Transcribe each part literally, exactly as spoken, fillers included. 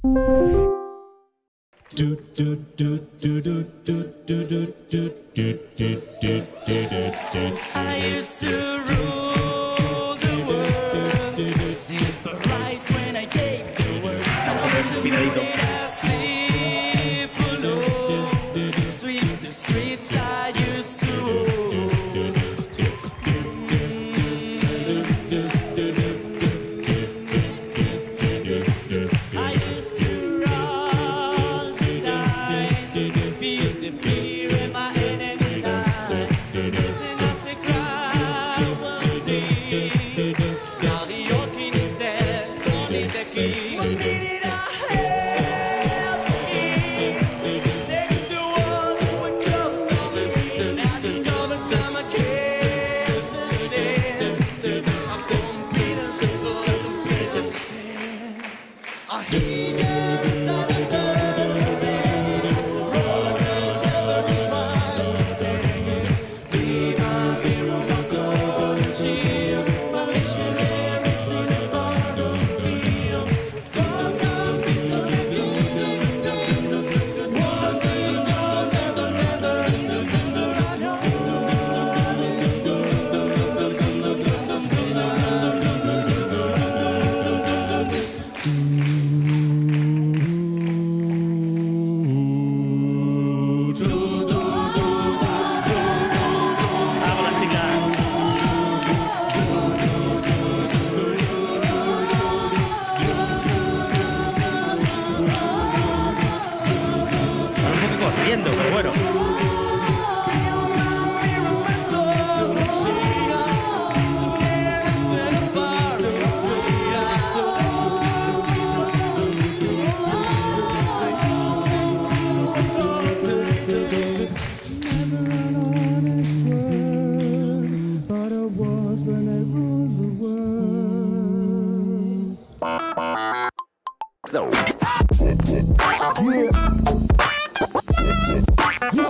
I used to rule the world, since the rise when I gave the word. Now to sleep alone, sweep the streets I used to own. I used to roll the dice, feel the fear in my enemy's eyes. Listen as the crowd will sing. Now the old king is dead, only the king. One minute I had the king, next to us were closed on the ring. I discovered time I can't sustain. I'm gonna be the soul, I'm be the sin. I hear the sound of birds singing, rolling every prize singing. Viva, viva my soul, chill. My missionaries in the bottom field. For some reason I don't understand. Once and gone, never, never, never. I know it's corriendo, pero bueno.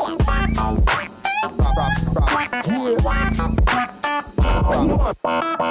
Yeah.